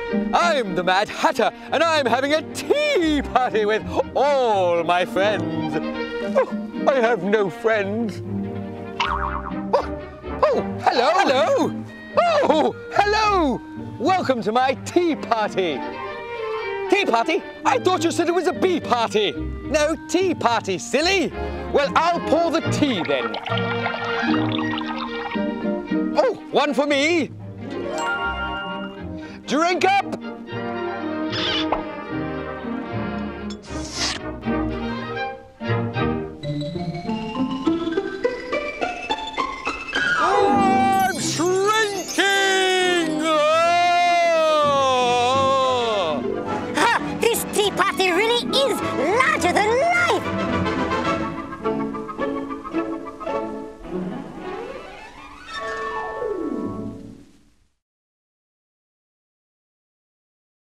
I'm the Mad Hatter, and I'm having a tea party with all my friends. Oh, I have no friends. Oh, hello. Hello. Oh, hello. Welcome to my tea party. Tea party? I thought you said it was a bee party. No, tea party, silly. Well, I'll pour the tea then. Oh, one for me. Drink up. I'm shrinking. This tea party really is